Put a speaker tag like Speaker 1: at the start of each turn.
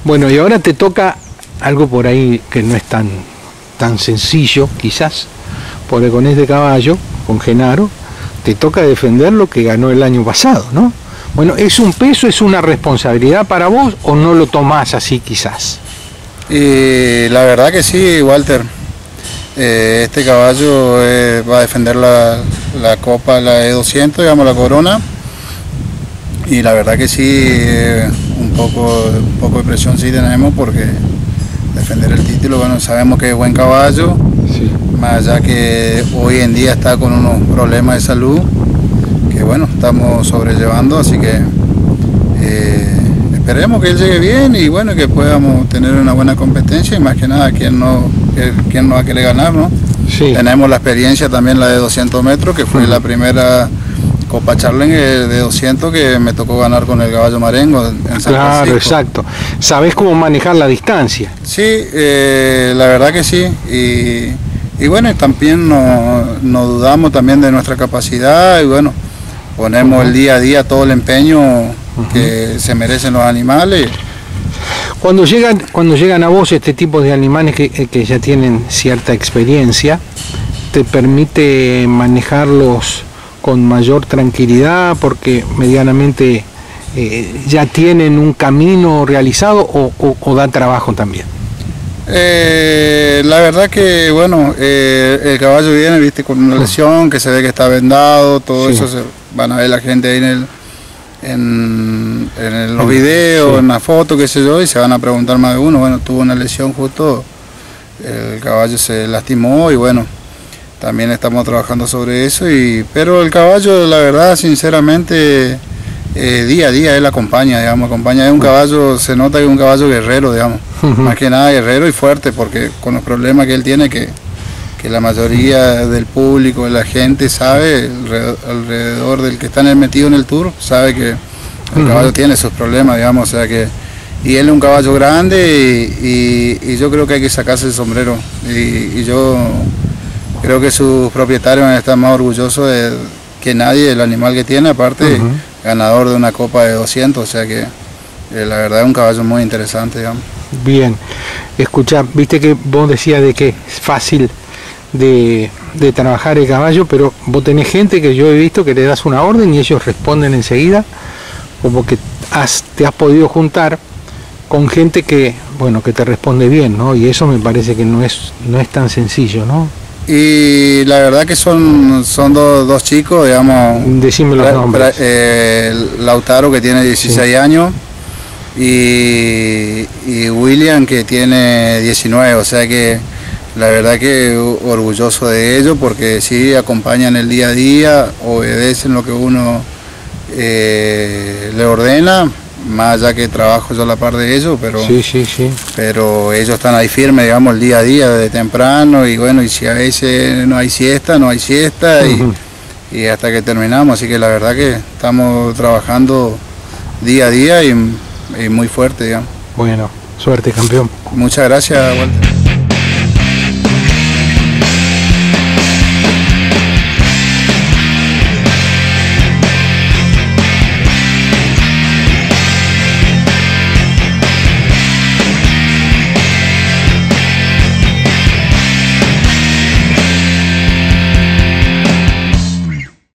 Speaker 1: Bueno, y ahora te toca algo por ahí que no es tan sencillo, quizás, porque con este caballo, con Genaro, te toca defender lo que ganó el año pasado, ¿no? Bueno, ¿es un peso, es una responsabilidad para vos o no lo tomás así quizás?
Speaker 2: La verdad que sí, Walter. Este caballo va a defender la Copa, la E200, digamos, la Corona. Y la verdad que sí, un poco de presión sí tenemos porque defender el título, bueno, sabemos que es buen caballo, sí. Más allá que hoy en día está con unos problemas de salud que bueno, estamos sobrellevando, así que esperemos que él llegue bien y bueno, que podamos tener una buena competencia y más que nada quién no va a querer ganar, ¿no? Sí. Tenemos la experiencia también, la de 200 metros, que fue la primera Copa Charlen de 200 que me tocó ganar con el caballo Marengo en San Francisco.
Speaker 1: Exacto. ¿Sabés cómo manejar la distancia?
Speaker 2: Sí, la verdad que sí. Y bueno, también no dudamos también de nuestra capacidad y bueno, ponemos el día a día todo el empeño que se merecen los animales.
Speaker 1: Cuando llegan a vos este tipo de animales que ya tienen cierta experiencia, ¿te permite manejarlos con mayor tranquilidad porque medianamente ya tienen un camino realizado o da trabajo también?
Speaker 2: La verdad que bueno, el caballo viene, viste, con una lesión que se ve que está vendado, todo eso van a ver la gente ahí en los videos, en la foto, qué sé yo, y se van a preguntar más de uno. Bueno, tuvo una lesión justo, el caballo se lastimó y bueno, también estamos trabajando sobre eso, pero el caballo, la verdad, sinceramente, día a día él acompaña, digamos, es un caballo, se nota que es un caballo guerrero, digamos, más que nada guerrero y fuerte, porque con los problemas que él tiene, que la mayoría del público, de la gente sabe, alrededor del que está metido en el tour, sabe que el caballo tiene sus problemas, digamos, o sea que, y él es un caballo grande y yo creo que hay que sacarse el sombrero, y yo creo que sus propietarios van a estar más orgullosos que nadie del animal que tiene, aparte ganador de una Copa de 200, o sea que la verdad es un caballo muy interesante, digamos.
Speaker 1: Bien, escuchá, viste que vos decías de que es fácil de trabajar el caballo, pero vos tenés gente que yo he visto que le das una orden y ellos responden enseguida, como que te has podido juntar con gente que, bueno, que te responde bien, ¿no? Y eso me parece que no es tan sencillo, ¿no?
Speaker 2: Y la verdad que son dos chicos, digamos.
Speaker 1: Decime los nombres.
Speaker 2: Lautaro, que tiene 16 años, y William, que tiene 19, o sea que la verdad que orgulloso de ellos porque sí acompañan el día a día, obedecen lo que uno le ordena, más allá que trabajo yo a la par de ellos, pero ellos están ahí firmes, digamos, el día a día, desde temprano, y bueno, y si a veces no hay siesta, y hasta que terminamos, así que la verdad que estamos trabajando día a día y muy fuerte, digamos.
Speaker 1: Bueno, suerte, campeón.
Speaker 2: Muchas gracias, Walter.